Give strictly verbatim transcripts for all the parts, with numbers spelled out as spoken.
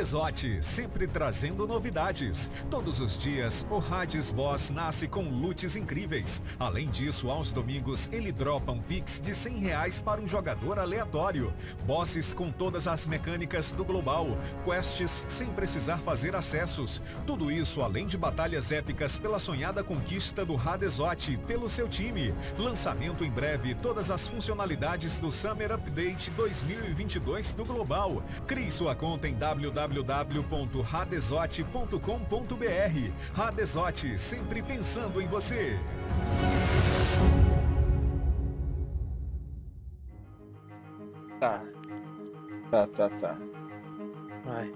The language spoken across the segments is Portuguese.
Radezote, sempre trazendo novidades. Todos os dias, o Hades Boss nasce com loots incríveis. Além disso, aos domingos, ele dropa um Pix de cem reais para um jogador aleatório. Bosses com todas as mecânicas do Global. Quests sem precisar fazer acessos. Tudo isso além de batalhas épicas pela sonhada conquista do Radezote pelo seu time. Lançamento em breve, todas as funcionalidades do Summer Update dois mil e vinte e dois do Global. Crie sua conta em w w w ponto radezote ponto com ponto b r. Radezote, sempre pensando em você. Tá. Tá, tá, tá. Vai.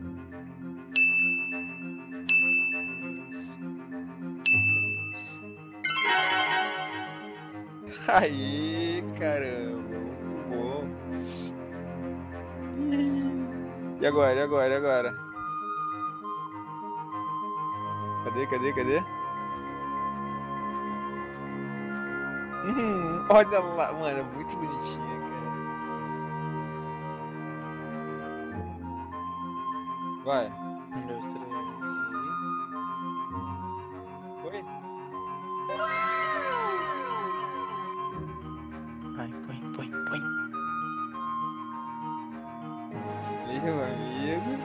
Aí, caramba, muito bom. E agora, e agora, e agora? Cadê, cadê, cadê? Hum, olha lá, mano, é muito bonitinha, cara. Vai. Um, dois, três. Foi? Vai, põe, põe, põe. Meu amigo.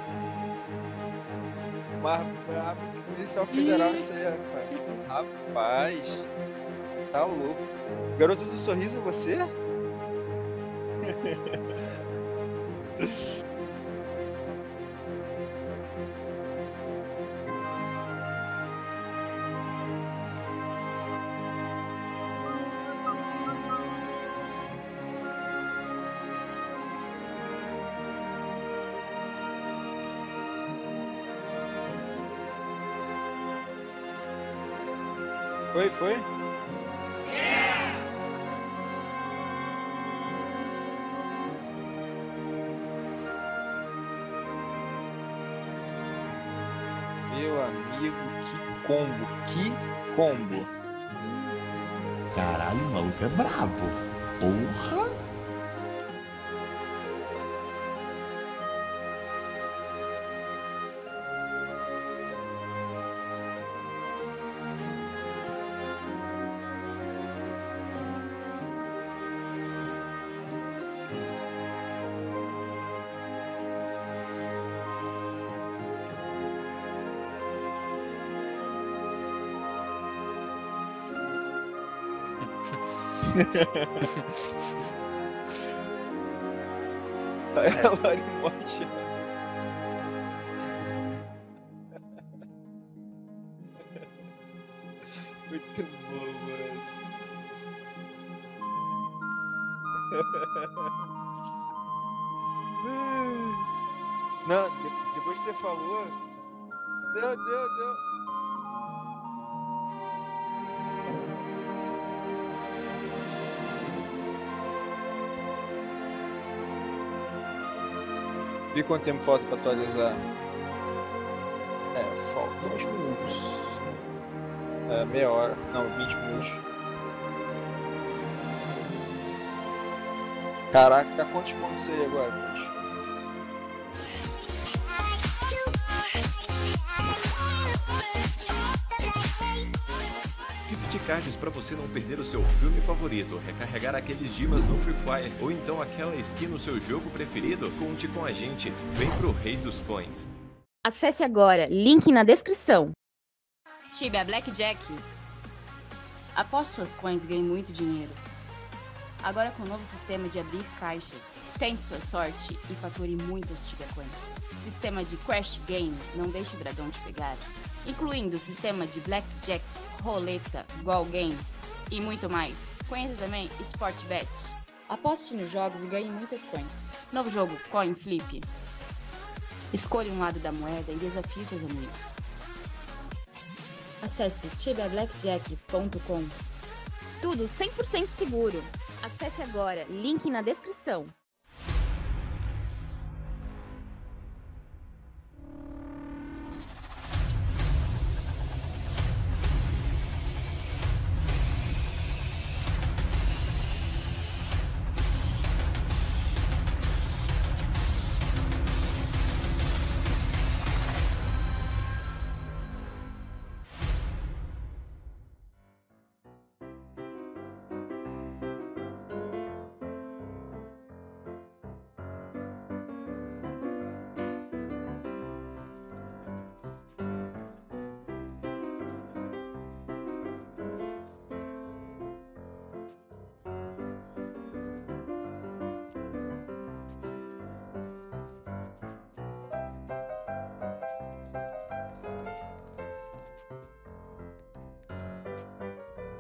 Mais brabo que policial federal isso aí, rapaz. Rapaz. Tá louco. Garoto do sorriso é você? Foi, foi? Meu amigo, que combo, que combo. Caralho, o maluco é brabo. Porra! A Lori Mocha. Muito bom, mano. Não, de- depois que você falou. Deu, deu, deu. E quanto tempo falta pra atualizar? É, falta uns minutos. É, meia hora. Não, vinte minutos. Caraca, tá quantos pontos aí agora, Putz? Gift cards para você não perder o seu filme favorito, recarregar aqueles dimas no Free Fire ou então aquela skin no seu jogo preferido? Conte com a gente, vem pro Rei dos Coins. Acesse agora, link na descrição. Tibia Blackjack. Após suas coins, ganhe muito dinheiro. Agora com o novo sistema de abrir caixas, tente sua sorte e fature muitas Tibia Coins. Sistema de Crash Game, não deixe o dragão te pegar. Incluindo o sistema de Blackjack, roleta, Goal Game e muito mais. Conheça também Sportbet. Aposte nos jogos e ganhe muitas coins. Novo jogo, Coin Flip. Escolha um lado da moeda e desafie seus amigos. Acesse tibia blackjack ponto com. Tudo cem por cento seguro. Acesse agora, link na descrição.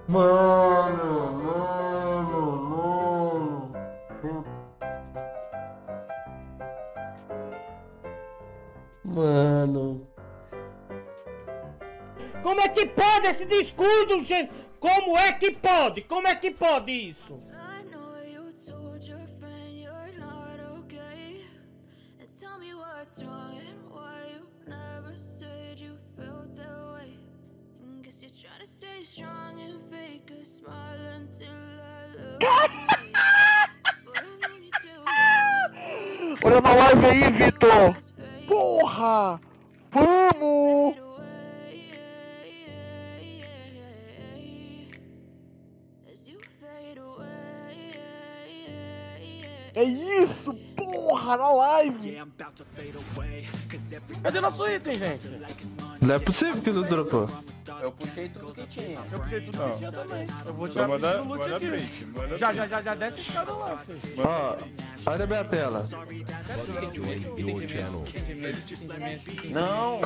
Mano, mano, mano. Mano. Como é que pode esse descuido, gente? Como é que pode? Como é que pode isso? Olha na live aí, Vitor! Porra! Vamos! É isso, porra, na live! Cadê nosso item, gente? Não é possível que nos dropou. Eu puxei tudo que tinha. Eu puxei tudo que tinha também. Eu vou tirar Manda, do loot manda aqui. print, manda Já, já, já, já desce a escada lá, filho. Ó, olha a minha tela. Não!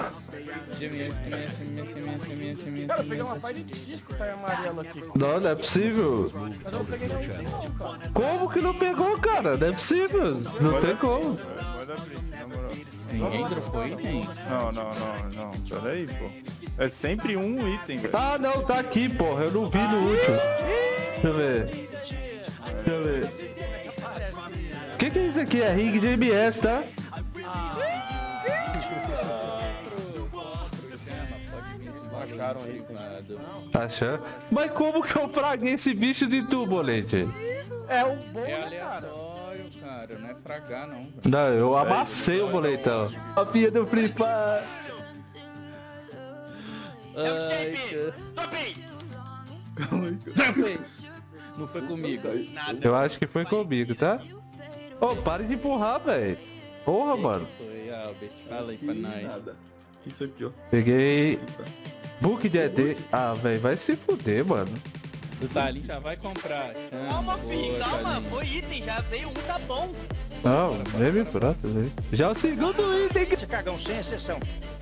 Cara, eu peguei uma file de disco que tá em amarelo aqui. Não, não é possível. Mas eu não peguei nenhum não, cara. Como que não pegou, cara? Não é possível. Não tem como. Manda print, na moral. Ninguém dropou item? Não, não, não, não. Pera aí, pô. É sempre um item, velho. Ah, não, tá aqui, porra. Eu não vi no último. Deixa eu ver. Deixa eu ver. O que que é isso aqui? É ring de M S, tá? Acharam aí, cara. Achando? Mas como que eu praguei esse bicho de tu, Bolete? É o bom, É né, cara? aleatório, cara. Não é fragar, não. Velho. Não, eu amassei o boletão. A pia do Free Fire. Ai, cara. Não foi comigo. Eu acho que foi comigo, tá? Ô, oh, pare de empurrar, velho. Porra, mano. Foi, Albert. Fala aí pra nós. Isso aqui, ó. Peguei book de E D. Ah, velho, vai se fuder, mano. O Thalin já vai comprar. Chama, Calma, filho, boa, calma. Thalin. Foi item, já veio um, tá bom. Não, meme pronto, velho. Já o segundo item que... Cagão, sem exceção.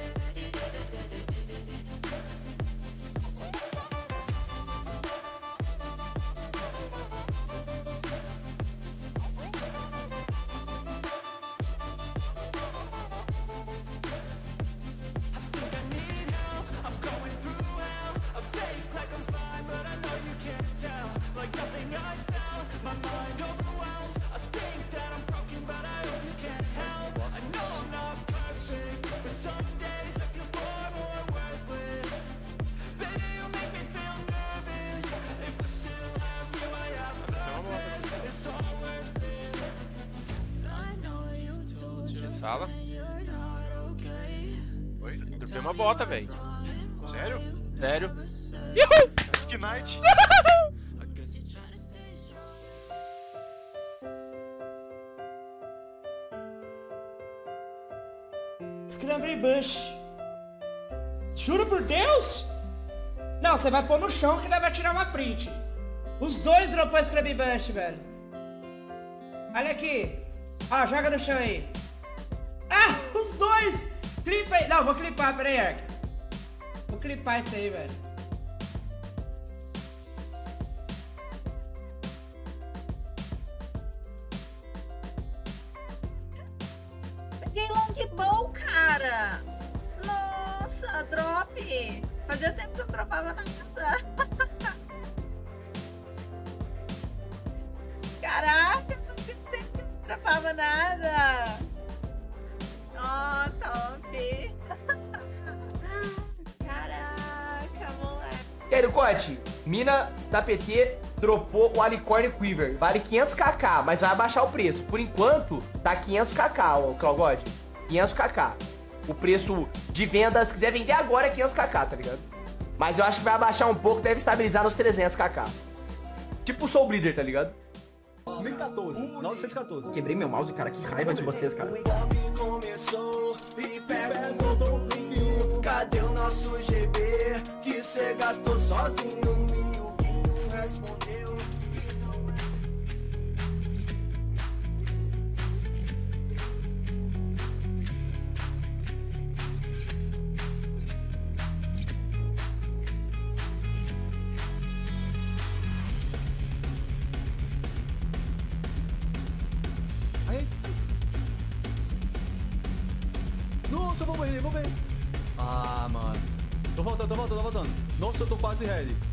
Fala. Oi? Dropei uma bota, velho. Sério? Sério. Uhul! Que night! Scramble Bush. Juro por Deus? Não, você vai pôr no chão que ele vai tirar uma print. Os dois dropou Scramble Bush, velho. Olha aqui. Ó, joga no chão aí. Ah, os dois! Clipa aí. Não, vou clipar, peraí, Ark. Vou clipar isso aí, velho. Peguei longbow, cara. Nossa, drop. Fazia tempo que eu dropava nada. Caraca, fazia tempo que eu não dropava nada. Ó, oh, top. Caraca, moleque. E aí, Cote, mina da P T dropou o Alicorn Quiver. Vale quinhentos kk, mas vai abaixar o preço. Por enquanto, tá quinhentos kk, ó, Claugode. quinhentos kk. O preço de venda, se quiser vender agora, é quinhentos kk, tá ligado? Mas eu acho que vai abaixar um pouco, deve estabilizar nos trezentos kk. Tipo o Soul Breeder, tá ligado? dois mil e quatorze, novecentos e quatorze. Quebrei meu mouse, cara, que raiva de vocês, cara. Começou e perguntou cadê o nosso G B que cê gastou sozinho? E o Guinho respondeu. Nossa, eu vou morrer, vou morrer. Ah, mano. Tô voltando, tô voltando, tô voltando. Nossa, eu tô quase ready.